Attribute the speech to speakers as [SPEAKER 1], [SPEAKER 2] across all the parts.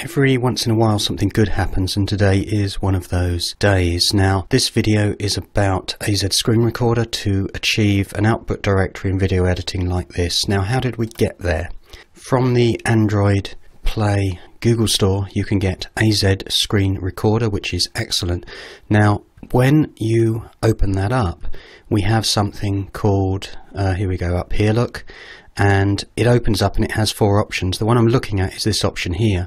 [SPEAKER 1] Every once in a while something good happens, and today is one of those days. Now, this video is about AZ Screen Recorder to achieve an output directory in video editing like this. Now, how did we get there? From the Android Play Google Store, you can get AZ Screen Recorder, which is excellent. Now, when you open that up, we have something called, here we go, up here, look, and it opens up and it has four options. The one I'm looking at is this option here.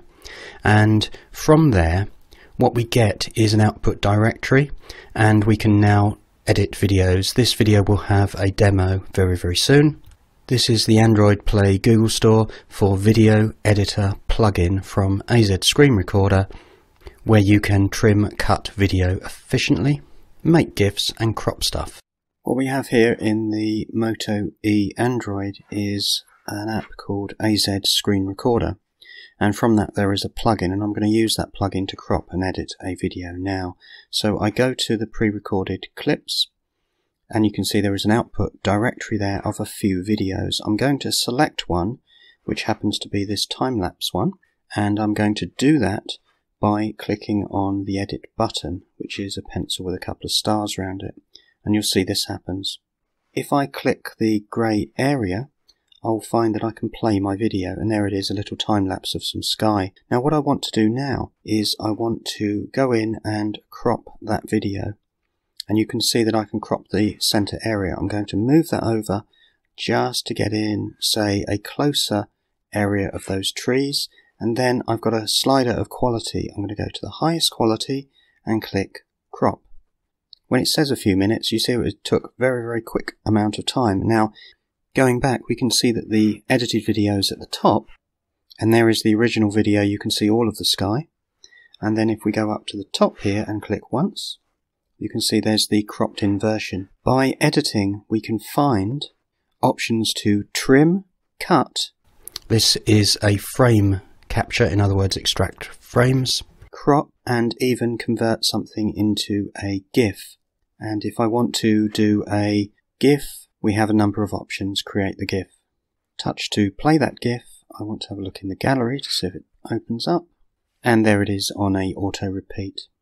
[SPEAKER 1] And from there, what we get is an output directory, and we can now edit videos. This video will have a demo very soon. This is the Android Play Google Store for Video Editor plugin from AZ Screen Recorder, where you can trim, cut video efficiently, make GIFs and crop stuff. What we have here in the Moto E Android is an app called AZ Screen Recorder. And from that there is a plugin, and I'm going to use that plugin to crop and edit a video now. So I go to the pre-recorded clips, and you can see there is an output directory there of a few videos. I'm going to select one, which happens to be this time-lapse one, and I'm going to do that by clicking on the edit button, which is a pencil with a couple of stars around it, and you'll see this happens. If I click the grey area, I'll find that I can play my video, and there it is, a little time lapse of some sky. Now what I want to do now is I want to go in and crop that video, and you can see that I can crop the center area. I'm going to move that over just to get in, say, a closer area of those trees, and then I've got a slider of quality. I'm going to go to the highest quality and click crop. When it says a few minutes, you see it took a very quick amount of time. Now, going back, we can see that the edited video is at the top, and there is the original video. You can see all of the sky. And then if we go up to the top here and click once, you can see there's the cropped in version. By editing, we can find options to trim, cut. This is a frame capture, in other words, extract frames, crop, and even convert something into a GIF. And if I want to do a GIF, we have a number of options. Create the GIF. Touch to play that GIF. I want to have a look in the gallery to see if it opens up. And there it is on a auto repeat.